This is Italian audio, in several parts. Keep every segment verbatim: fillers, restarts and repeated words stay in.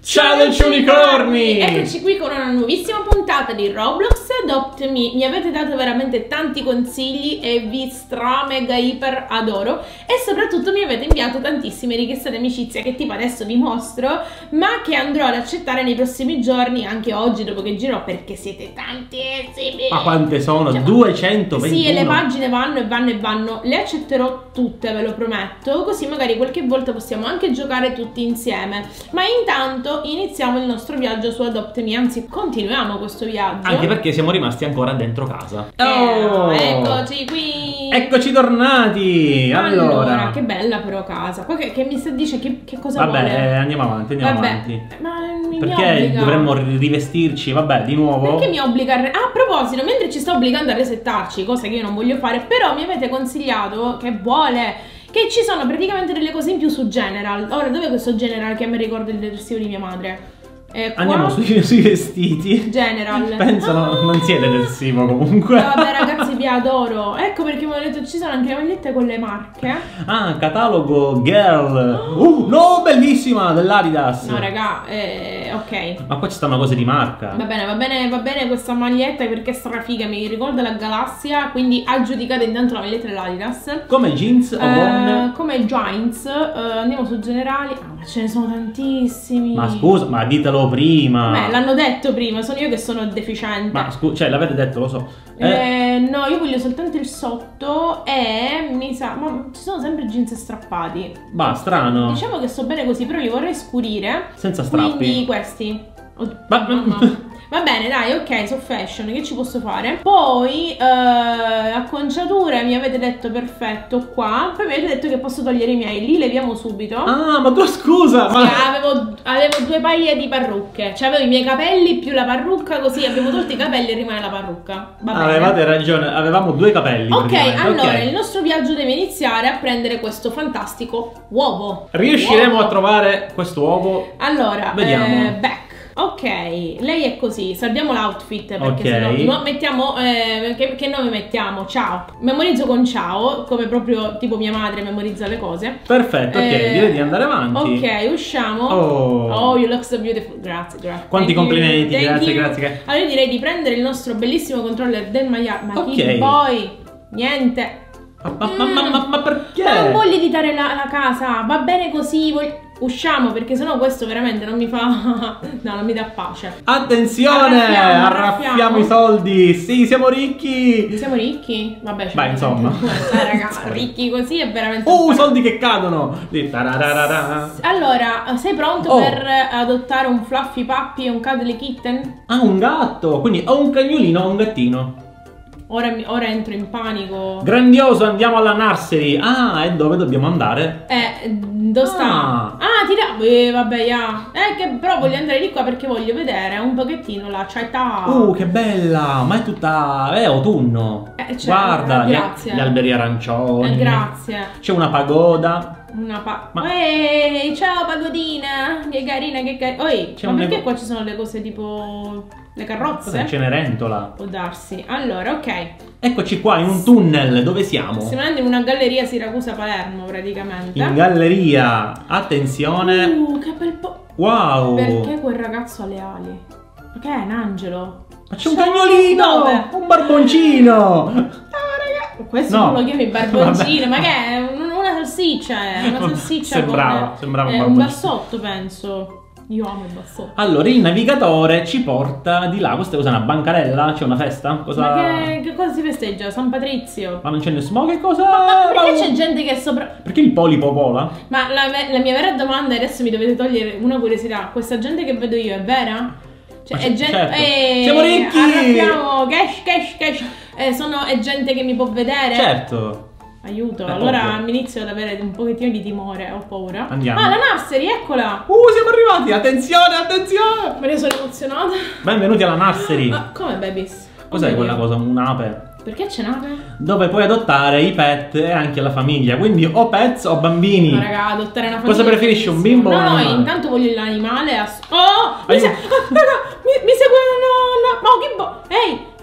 Challenge Unicorni! Eccoci qui con una nuovissima puntata di Roblox Adopt Me. Mi avete dato veramente tanti consigli e vi stra mega iper adoro. E soprattutto mi avete inviato tantissime richieste di amicizia che tipo adesso vi mostro, ma che andrò ad accettare nei prossimi giorni, anche oggi dopo che girò, perché siete tantissimi. Ma quante sono? Cioè, duecentoventuno? Sì, e le pagine vanno e vanno e vanno. Le accetterò tutte, ve lo prometto. Così magari qualche volta possiamo anche giocare tutti insieme. Ma intanto iniziamo il nostro viaggio su Adopt Me, anzi continuiamo questo viaggio. Anche perché siamo rimasti ancora dentro casa. Oh, eccoci qui. Eccoci tornati. Allora, allora che bella però casa. Poi che, che mi sta dice che, che cosa vabbè, vuole? eh, andiamo avanti, andiamo Vabbè, avanti. Ma mi, Perché mi obbliga. dovremmo rivestirci, vabbè, di nuovo. Perché mi obbliga a... Ah, a proposito, mentre ci sto obbligando a resettarci, cosa che io non voglio fare, però mi avete consigliato che vuole che ci sono praticamente delle cose in più su General. Ora, dov'è questo General che mi ricorda il detersivo di mia madre? Eh, qua... Andiamo sui, sui vestiti. General. Penso ah. no, non sia detersivo comunque. Vabbè ragazzi, vi adoro. Ecco perché mi ho detto ci sono anche le magliette con le marche. Ah, catalogo girl. Uh, no, bellissima, dell'Adidas. No raga, eh, ok. Ma qua ci stanno cose di marca. Va bene, va bene, va bene questa maglietta perché è strafiga, mi ricorda la galassia, quindi aggiudicate intanto la maglietta dell'Adidas. Come jeans o gonne? Uh, come jeans, uh, andiamo su generali. Ah, ma ce ne sono tantissimi. Ma scusa, ma ditelo prima. Beh, l'hanno detto prima, sono io che sono deficiente. Ma scusa, cioè l'avete detto, lo so. Eh, eh. no, io voglio soltanto il sotto e mi sa... Ma ci sono sempre jeans strappati. Bah, strano. Diciamo che sto bene così, però li vorrei scurire. Senza strappi. Quindi questi. Oh, ma, mamma. Va bene, dai, ok, so fashion, che ci posso fare? Poi, eh, acconciature, mi avete detto perfetto qua. Poi mi avete detto che posso togliere i miei, li leviamo subito. Ah, ma tu scusa, sì, ma... avevo, avevo due paia di parrucche. Cioè avevo i miei capelli più la parrucca, così abbiamo tolto i capelli e rimane la parrucca. Va bene. Avevate ragione, avevamo due capelli. Ok, allora okay. Il nostro viaggio deve iniziare a prendere questo fantastico uovo. Riusciremo uovo. a trovare questo uovo? Allora, vediamo. Eh, back. Ok, lei è così, salviamo l'outfit perché okay. sennò no, mettiamo, eh, che, che nome mettiamo? Ciao. Memorizzo con ciao, come proprio tipo mia madre memorizza le cose. Perfetto, ok, eh, direi di andare avanti. Ok, usciamo. Oh, oh you look so beautiful. Grazie, grazie. Quanti Thank complimenti, you. grazie, you. grazie. Allora io direi di prendere il nostro bellissimo controller del maiale. Ma okay. chi poi? Niente. Ma, ma, ma, ma, ma, ma perché? Ma non voglio editare la, la casa, va bene così, voglio... Usciamo perché sennò questo veramente non mi fa... no, non mi dà pace. Attenzione, arraffiamo, arraffiamo, arraffiamo i soldi. Sì, siamo ricchi. Siamo ricchi? Vabbè, beh, insomma. Dai, ragazzi, ricchi così è veramente... Oh, soldi che cadono. Allora, sei pronto oh. per adottare un fluffy puppy e un cuddly kitten? Ah, un gatto. Quindi o un cagnolino o un gattino. Ora, ora entro in panico. Grandioso, andiamo alla nursery. Ah, e dove dobbiamo andare? Eh, dove sta? Ah, ah tira... Eh, vabbè, yeah. Eh, che però voglio andare di qua perché voglio vedere un pochettino la città. Uh, che bella. Ma è tutta... è autunno. Eh, cioè, guarda, eh, gli, grazie. gli alberi arancioni. Eh, grazie. C'è una pagoda. Una pa... Ma... Ehi, ciao pagodina. Che carina, che carina. Oi, ma perché nego... qua ci sono le cose tipo... le carrozze? C'è Cenerentola. Può darsi. Allora, ok. Eccoci qua in un tunnel, dove siamo? Stiamo andando in una galleria Siracusa-Palermo praticamente. In galleria, attenzione. Uh, che bel po'. Wow. Perché quel ragazzo ha le ali? Ma che è un angelo? Ma c'è un cagnolino! Dove? Un barboncino! Ah, questo no. non lo chiami barboncino, ma che è? Una salsiccia, è una salsiccia. sembrava, con... sembrava è un un barboncino. bassotto, penso. Io amo il bassotto. Allora, il navigatore ci porta di là. Questa cosa è una bancarella? C'è una festa? Cosa... Ma che, che cosa si festeggia? San Patrizio? Ma non c'è nessuno. Ma che cosa? Ma, ma perché c'è gente che è sopra... Perché il polipo vola? Ma la, la mia vera domanda, e adesso mi dovete togliere una curiosità. Questa gente che vedo io è vera? Cioè, è gente... Certo. Eh, Siamo ricchi! Arrabbiamo, cash, cash, cash. Eh, sono, è gente che mi può vedere? Certo. Aiuto, Eh, allora ovvio. mi inizio ad avere un pochettino di timore, ho paura. Andiamo. Ah, la nursery, eccola! Uh, siamo arrivati! Attenzione, attenzione! Ma io sono emozionata. Benvenuti alla nursery. Ah, come babies? Cos'è quella cosa? Un'ape? Perché c'è un'ape? Dove puoi adottare i pet e anche la famiglia. Quindi o pets o bambini. No, raga, adottare una famiglia. Cosa preferisci, un bimbo no, o un No, animale? intanto voglio l'animale. Ass- oh! Mi, Aiuto. se- ah, raga, mi, mi segue. No, no. Ma che bo- Ehi!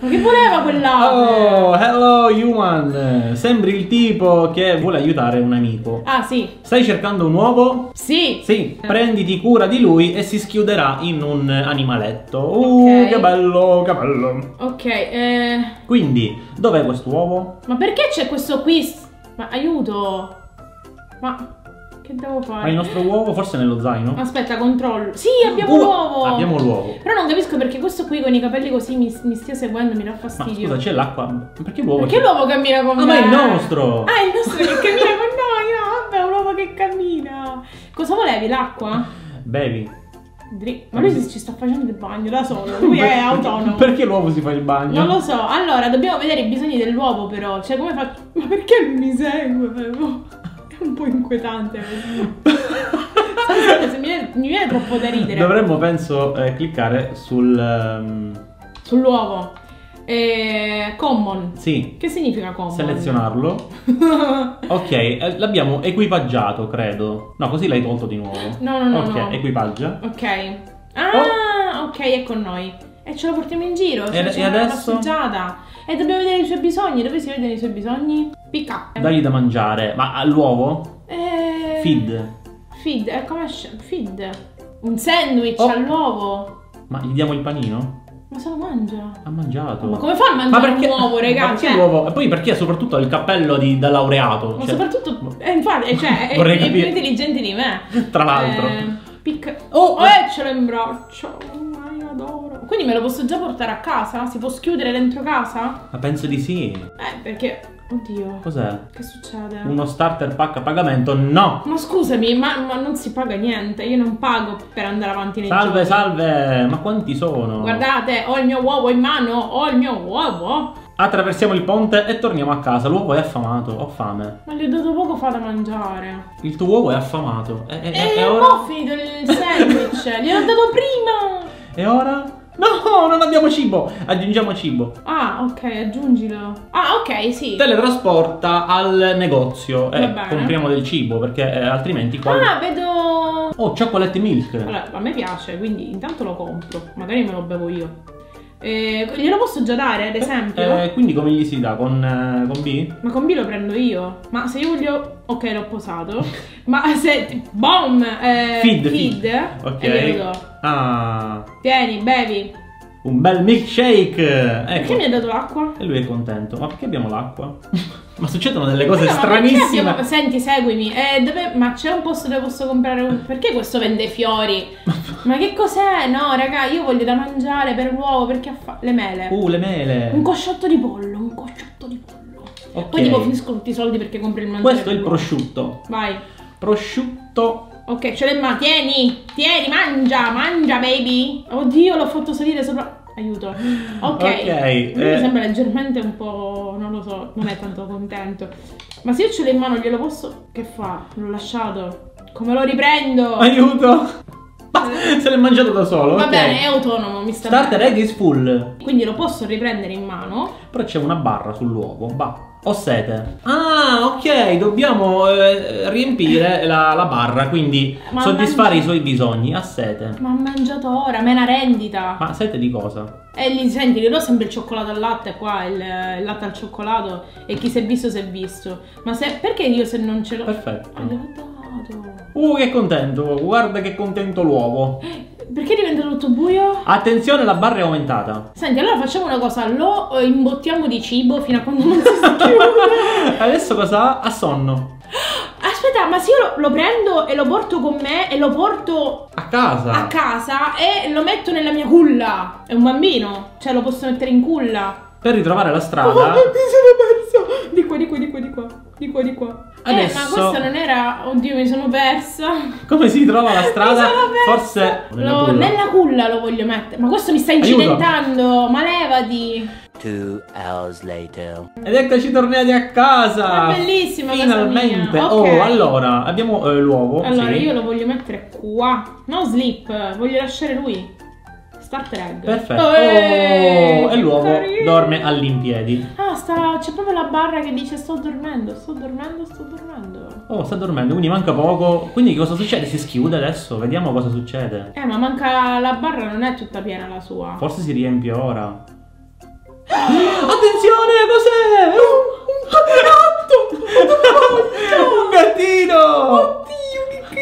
Ma che voleva quell'ape? Oh, hello human. Sembri il tipo che vuole aiutare un amico. Ah, sì. Stai cercando un uovo? Sì. Sì, prenditi cura di lui e si schiuderà in un animaletto. Uh, Ok. che bello, che bello. Ok, eh... Quindi, dov'è quest'uovo? Ma perché c'è questo qui? Ma aiuto. Ma... Che devo fare? Ma il nostro uovo forse è nello zaino? Aspetta, controllo. Sì, abbiamo Uh, l'uovo. Abbiamo l'uovo. Però non capisco perché questo qui con i capelli così mi, mi stia seguendo, mi dà Ma fastidio. scusa, c'è l'acqua? Perché l'uovo? Perché l'uovo cammina con Ah, me? ma è il nostro! Ah, è il nostro che cammina con noi. No, vabbè, è un uovo che cammina. Cosa volevi? L'acqua? Bevi. Dri- Ma lui si- ci sta facendo il bagno da solo. Lui è autonomo. Perché l'uovo si fa il bagno? Non lo so. Allora, dobbiamo vedere i bisogni dell'uovo, però. Cioè, come faccio? Ma perché lui mi segue? È un po' inquietante. Sai, se mi viene, mi viene troppo da ridere. Dovremmo, penso, eh, cliccare sul... ehm, Sull'uovo. Eh, common. Sì. Che significa common? Selezionarlo. Ok, eh, l'abbiamo equipaggiato, credo. No, così l'hai tolto di nuovo. No, no, no, Ok, no. equipaggia. Ok. Ah, ok, è con noi. E ce lo portiamo in giro. E- C'è e una adesso? passeggiata. E dobbiamo vedere i suoi bisogni. Dove si vedono i suoi bisogni? Picca. Dagli da mangiare. Ma all'uovo? Eh... Feed. Feed, è come sc- feed. Un sandwich Oh. all'uovo. Ma gli diamo il panino? Ma se lo mangia. Ha mangiato. Ma come fa a mangiare un uovo, Ma ragazzi? perché l'uovo? E poi perché soprattutto ha il cappello di, da laureato? Ma Cioè, soprattutto, eh, infatti, cioè, è, Vorrei è più capire. intelligente di me. Tra l'altro. Eh, picca. Oh, Oh, eh, ce l'ho in braccio. Oh, io adoro. Quindi me lo posso già portare a casa? Si può schiudere dentro casa? Ma penso di sì. Eh, perché... Oddio. Cos'è? Che succede? Uno starter pack a pagamento? No! Ma scusami, ma, ma non si paga niente. Io non pago per andare avanti nei Salve, giochi. salve! Ma quanti sono? Guardate, ho il mio uovo in mano. Ho il mio uovo. Attraversiamo il ponte e torniamo a casa. L'uovo è affamato. Ho fame. Ma gli ho dato poco fa da mangiare. Il tuo uovo è affamato. E, e- E, e ho ora? finito il sandwich. Gliel'ho dato prima. E ora? No, non abbiamo cibo. Aggiungiamo cibo. Ah, ok, aggiungilo. Ah, ok, sì. Teletrasporta al negozio. Va E bene. compriamo del cibo perché eh, altrimenti qua. Ah, vedo... Oh, chocolate milk. Allora, a me piace, quindi intanto lo compro. Magari me lo bevo io. Eh, glielo posso già dare, ad esempio? Eh, quindi come gli si dà? Con, eh, con B? Ma con B lo prendo io. Ma se io voglio... Ok, l'ho posato. Ma se... Boom! Eh, Feed, feed. feed. Ok. E glielo do. Ah, Tieni, bevi. un bel milkshake. Perché Ecco. mi ha dato l'acqua? E lui è contento. Ma perché abbiamo l'acqua? Ma succedono delle cose No, ma perché stranissime. abbiamo- Senti, seguimi. Eh, dove... Ma c'è un posto dove posso comprare un... Perché questo vende fiori? Ma che cos'è? No, raga, io voglio da mangiare per l'uovo, perché ha fa... Le mele. Uh, le mele. Un cosciotto di pollo, un cosciotto di pollo. Ok. Poi tipo finiscono tutti i soldi perché compri il mangiare. Questo è il per l'uovo. prosciutto. Vai. Prosciutto. Ok, ce l'hai in mano. Tieni, tieni, mangia, mangia, baby. Oddio, l'ho fatto salire sopra... Aiuto. Ok. Ok, Lui eh. mi sembra leggermente un po'... non lo so, non è tanto contento. Ma se io ce l'ho in mano glielo posso... Che fa? L'ho lasciato. Come lo riprendo? Aiuto. Se l'è mangiato da solo. Va ok. bene, è autonomo, mi sta Starter bene. egg is full. Quindi lo posso riprendere in mano. Però c'è una barra sull'uovo. Bah. Ho sete. Ah, ok. Dobbiamo eh, riempire la, la barra. Quindi Ma soddisfare mangi- i suoi bisogni. Ha sete. Ma ha mangiato ora, me una rendita. Ma sete di cosa? E lì senti, lì sempre il cioccolato al latte qua, il, il latte al cioccolato. E chi si è visto si è visto. Ma se, perché io se non ce l'ho... Perfetto. Ah, gliel'ho dato. Uh, che contento. Guarda che contento l'uovo. Perché diventa tutto buio? Attenzione, la barra è aumentata. Senti, allora facciamo una cosa, lo eh, imbottiamo di cibo fino a quando non si schiude. Adesso cosa ha? Ha sonno. Aspetta, ma se io lo, lo prendo e lo porto con me e lo porto A casa. a casa e lo metto nella mia culla. È un bambino, cioè lo posso mettere in culla. Per ritrovare la Oh, strada. mi sono persa. Di qua, di qua, di qua, di qua, di qua, di qua. Adesso- Eh, ma questa non era... Oddio, mi sono persa. Come si trova la strada? Mi sono persa. Forse nella Lo- culla. nella culla lo voglio mettere. Ma questo mi sta Aiuto. incidentando. Ma levati. Two hours later. Ed eccoci tornati a casa. È bellissima casa Finalmente. mia. Oh, Ok. allora, abbiamo eh, l'uovo. Allora, sì. io lo voglio mettere qua. No sleep, voglio lasciare lui. Starter egg. Perfetto. Eh, Oh, e che l'uovo carino. dorme all'impiedi. Ah, sta, c'è proprio la barra che dice sto dormendo, sto dormendo, sto dormendo. Oh, sta dormendo, quindi manca poco. Quindi cosa succede? Si schiude adesso? Vediamo cosa succede. Eh, ma manca la barra, non è tutta piena la sua. Forse si riempie ora. Attenzione, cos'è? Un, un gatto! Un gattino! Oddio, che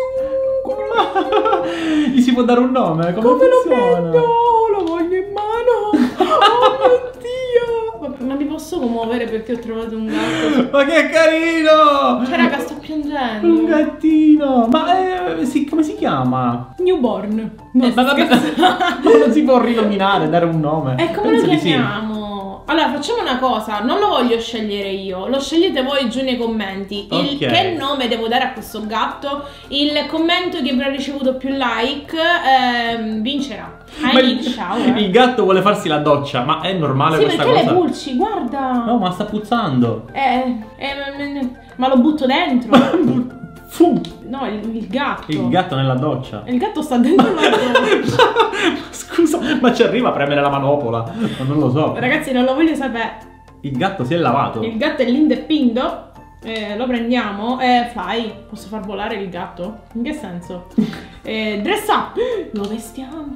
carino! Gli si può dare un nome? Come, Come lo funziona? prendo? Lo voglio in mano! Oh mio Dio! Vabbè, ma mi posso commuovere perché ho trovato un gatto? Ma che carino! Cioè, raga, sto piangendo. Un gattino! Ma eh, si- come si chiama? Newborn. No, Eh, ma, vabbè, ma non si può rinominare, dare un nome. E come Penso lo di sì. chiamiamo? Allora, facciamo una cosa, non lo voglio scegliere io, lo scegliete voi giù nei commenti. Il, Ok. Che nome devo dare a questo gatto? Il commento che avrà ricevuto più like ehm, vincerà. Ma I need il, shower. il gatto vuole farsi la doccia, ma è normale Sì, questa perché cosa? le pulci, guarda. No, ma sta puzzando. Eh, eh, ma lo butto dentro. Fu! No, il, il gatto. Il gatto nella doccia. Il gatto sta dentro la doccia. Scusa, ma ci arriva a premere la manopola? Ma non lo so. Ragazzi, non lo voglio sapere. Il gatto si è lavato. Il gatto è l'indeppindo. Eh, lo prendiamo. Eh, fly. Posso far volare il gatto? In che senso? Eh, dress up. Lo vestiamo.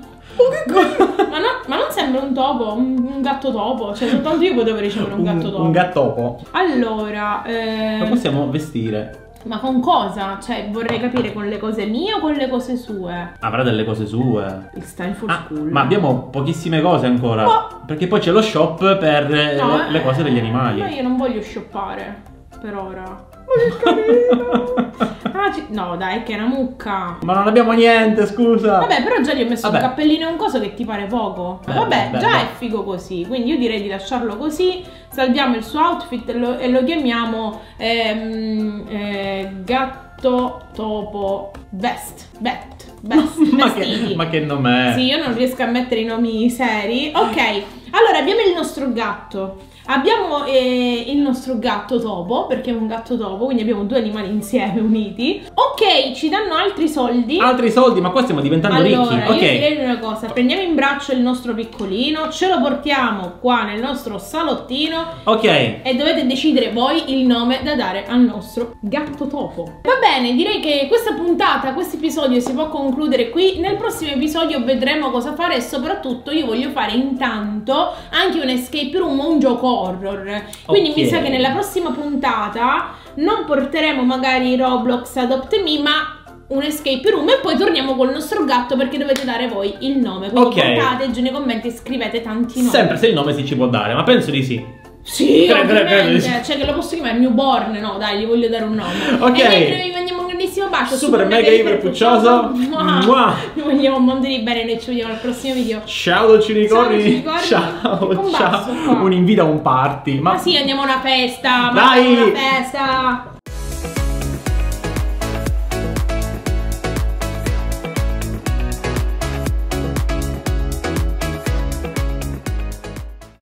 ma, no, ma non sembra un topo, un, un gatto topo. Cioè, soltanto io potevo ricevere un, gatto topo. Un gattopo. Allora, eh, Lo possiamo vestire. ma con cosa? Cioè, vorrei capire con le cose mie o con le cose sue? Avrà delle cose sue. Il style for Ah, school. ma abbiamo pochissime cose ancora. Ma- Perché poi c'è lo shop per eh, No, le, le cose degli eh, animali. Ma io non voglio shoppare per ora. Ma che carino! Ah, ci- no, dai, che è una mucca. Ma non abbiamo niente, scusa. Vabbè, però già gli ho messo Vabbè. un cappellino e un coso che ti pare poco. Beh, Vabbè, beh, già beh. è figo così. Quindi io direi di lasciarlo così. Salviamo il suo outfit e lo, e lo chiamiamo ehm, eh, gatto topo vest. Bet. Vest. ma, Vestiti. che, ma che nome è? Sì, io non riesco a mettere i nomi seri. Ok, allora abbiamo il nostro gatto. Abbiamo eh, il nostro gatto topo, perché è un gatto topo, quindi abbiamo due animali insieme uniti. Ok, ci danno altri soldi. Altri soldi, ma qua stiamo diventando Allora, ricchi. io Ok. direi una cosa, prendiamo in braccio il nostro piccolino, ce lo portiamo qua nel nostro salottino Ok. e dovete decidere voi il nome da dare al nostro gatto topo. Va bene, direi che questa puntata, questo episodio si può concludere qui. Nel prossimo episodio vedremo cosa fare e soprattutto io voglio fare intanto anche un escape room o un gioco horror. Quindi Ok. mi sa che nella prossima puntata non porteremo magari Roblox Adopt Me, ma un escape room e poi torniamo col nostro gatto perché dovete dare voi il nome. Quindi Ok. portate giù nei commenti e scrivete tanti nomi. Sempre se il nome si ci può dare, ma penso di sì. Sì, Credo, credo, ovviamente. credo. Cioè che lo posso chiamare newborn, no dai, gli voglio dare un nome. Ok. E mentre vi mandiamo un grandissimo bacio. Super mega iper puccioso. Mua. Mua. Vi vogliamo un mondo di bene, noi ci vediamo al prossimo video. Ciao dolci Ciao, ricordi. dolci ricordi. Ciao, Un ciao. bacio qua. Un invito a un party. Ma sì, andiamo a una festa. Ma Dai. andiamo a una festa.